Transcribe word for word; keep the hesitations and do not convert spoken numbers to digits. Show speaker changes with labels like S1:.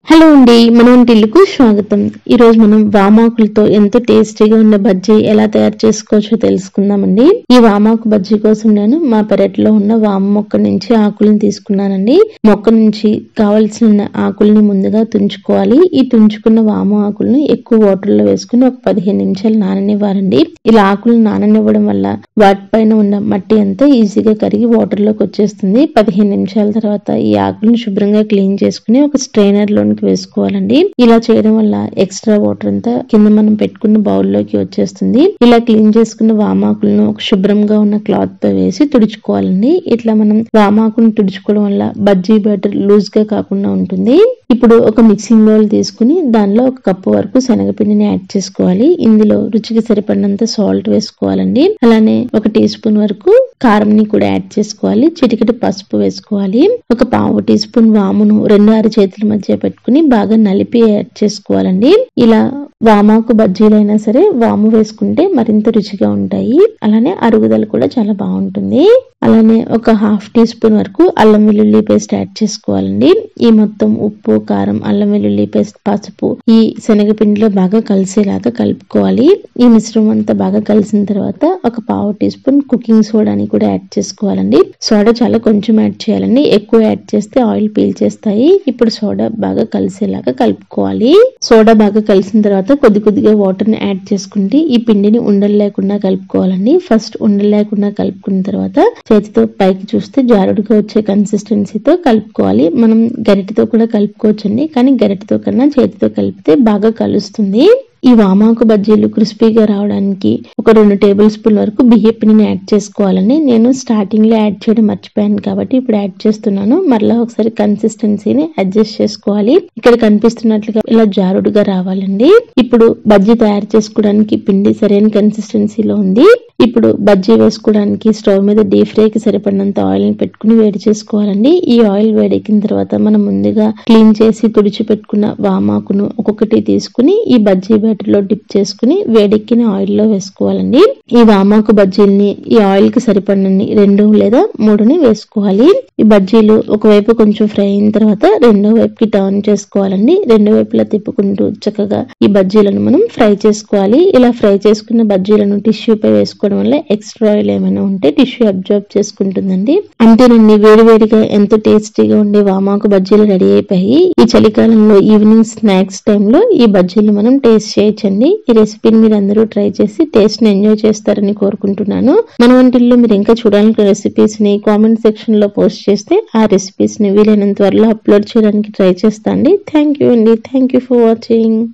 S1: Hello అండి, మన వంటిల్లుకు స్వాగతం. ఈ రోజు మనం వామాకులతో ఎంతో టేస్టీగా ఉన్న బజ్జీ ఎలా తయారు చేసుకోవచ్చో తెలుసుకుందామండి. ఈ వామాకు బజ్జీ కోసం నేను మా పెరట్లో ఉన్న వాము మొక్క నుంచి ఆకులను తీసుకున్నానండి. మొక్క నుంచి కావలసిన ఆకుల్ని ముందుగా తుంచుకోవాలి. ఈ తుంచుకున్న వాము ఆకులను ఎక్కువ వాటర్ లో వేసుకుని ఒక పదిహేను నిమిషాలు నాననివ్వాలండి. ఇలా ఆకులు నాననివ్వడం వల్ల వాటిపైన ఉన్న మట్టి అంతా ఈజీగా కరిగి వాటర్ లోకి వచ్చేస్తుంది. పదిహేను నిమిషాల తర్వాత ఈ ఆకులను శుభ్రంగా క్లీన్ చేసుకుని ఒక స్ట్రైనర్ లో వేసుకోవాలండి. ఇలా చేయడం వల్ల ఎక్స్ట్రా వాటర్ అంతా కింద మనం పెట్టుకున్న బౌల్ లోకి వచ్చేస్తుంది. ఇలా క్లీన్ చేసుకున్న వామాకులను ఒక శుభ్రంగా ఉన్న క్లాత్ తో వేసి తుడుచుకోవాలండి. ఇట్లా మనం వామాకును తుడుచుకోవడం వల్ల బజ్జీ బ్యాటర్ లూజ్ గా కాకుండా ఉంటుంది. ఇప్పుడు ఒక మిక్సింగ్ బౌల్ తీసుకుని దానిలో ఒక కప్పు వరకు శనగపిండిని యాడ్ చేసుకోవాలి. ఇందులో రుచికి సరిపడినంత సాల్ట్ వేసుకోవాలండి. అలానే ఒక టీ స్పూన్ వరకు కారం ని కూడా యాడ్ చేసుకోవాలి. చిటికెడు పసుపు వేసుకోవాలి. ఒక పావు టీ స్పూన్ వామును రెండు ఆరు చేతుల మధ్య పెట్టుకుని బాగా నలిపి యాడ్ చేసుకోవాలండి. ఇలా వామాకు బజ్జీలైనా సరే వాము వేసుకుంటే మరింత రుచిగా ఉంటాయి. అలానే అరుగుదల కూడా చాలా బాగుంటుంది. అలానే ఒక హాఫ్ టీ స్పూన్ వరకు అల్లం వెల్లుల్లి పేస్ట్ యాడ్ చేసుకోవాలండి. ఈ మొత్తం ఉప్పు, కారం, అల్లం వెల్లుల్లి పేస్ట్, పసుపు ఈ శనగపిండిలో బాగా కలిసేలాగా కలుపుకోవాలి. ఈ మిశ్రమం అంతా బాగా కలిసిన తర్వాత ఒక పావు టీ స్పూన్ కుకింగ్ సోడాని కూడా యాడ్ చేసుకోవాలండి. సోడా చాలా కొంచెం యాడ్ చేయాలండి. ఎక్కువ యాడ్ చేస్తే ఆయిల్ పీల్ చేస్తాయి. ఇప్పుడు సోడా బాగా కలిసేలాగా కలుపుకోవాలి. సోడా బాగా కలిసిన తర్వాత కొద్ది కొద్దిగా వాటర్ ని యాడ్ చేసుకుంటే ఈ పిండిని ఉండలు లేకుండా కలుపుకోవాలండి. ఫస్ట్ ఉండలు లేకుండా కలుపుకున్న తర్వాత చేతితో పైకి చూస్తే జారుడుగా వచ్చే కన్సిస్టెన్సీతో కలుపుకోవాలి. మనం గరిటెతో కూడా కలుపుకోవచ్చండి, కానీ గరిటెతో కన్నా చేతితో కలిపితే బాగా కలుస్తుంది. ఈ వామాకు బజ్జీలు క్రిస్పీగా రావడానికి ఒక రెండు టేబుల్ స్పూన్ వరకు బియ్య పిండిని యాడ్ చేసుకోవాలని నేను స్టార్టింగ్ లో యాడ్ చేయడం మర్చిపోయాను కాబట్టి ఇప్పుడు యాడ్ చేస్తున్నాను. మరలా ఒకసారి కన్సిస్టెన్సీని అడ్జస్ట్ చేసుకోవాలి. ఇక్కడ కనిపిస్తున్నట్లుగా ఇలా జారుడుగా రావాలండి. ఇప్పుడు బజ్జీ తయారు చేసుకోవడానికి పిండి సరైన కన్సిస్టెన్సీలో ఉంది. ఇప్పుడు బజ్జీ వేసుకోవడానికి స్టవ్ మీద డీప్ ఫ్రై కి సరిపడినంత ఆయిల్ ని పెట్టుకుని వేడి చేసుకోవాలండి. ఈ ఆయిల్ వేడెక్కిన తర్వాత మనం ముందుగా క్లీన్ చేసి తుడిచి పెట్టుకున్న వామాకును ఒక్కొక్కటి తీసుకుని ఈ బజ్జీ బ్యాటర్ లో డిప్ చేసుకుని వేడెక్కిన ఆయిల్ లో వేసుకోవాలండి. ఈ వామాకు బజ్జీల్ని ఈ ఆయిల్ కి సరిపడినన్ని రెండు లేదా మూడుని వేసుకోవాలి. ఈ బజ్జీలు ఒకవైపు కొంచెం ఫ్రై అయిన తర్వాత రెండో వైపుకి టర్న్ చేసుకోవాలండి. రెండు వైపులా తిప్పుకుంటూ చక్కగా ఈ బజ్జీలను మనం ఫ్రై చేసుకోవాలి. ఇలా ఫ్రై చేసుకున్న బజ్జీలను టిష్యూ పై వేసుకోవడం వల్ల ఎక్స్ట్రా ఆయిల్ ఏమైనా ఉంటే టిష్యూ అబ్జర్బ్ చేసుకుంటుందండి. అంతేనండి, వేడి వేడిగా ఎంతో టేస్టీగా ఉండే వామాకు బజ్జీలు రెడీ అయిపోయి ఈ చలికాలంలో ఈవినింగ్ స్నాక్స్ టైంలో ఈ బజ్జీలు మనం టేస్ట్ చేయొచ్చండి. ఈ రెసిపీని మీరు అందరూ ట్రై చేసి టేస్ట్ ని ఎంజాయ్ చేస్తారని కోరుకుంటున్నాను. మన వంటిల్లో మీరు ఇంకా చూడాలనుకున్న రెసిపీస్ ని కామెంట్ సెక్షన్ లో పోస్ట్ చేస్తే ఆ రెసిపీస్ ని వీలైనంత త్వరలో అప్లోడ్ చేయడానికి ట్రై చేస్తాండి. థ్యాంక్ యూ అండి. Thank you for watching.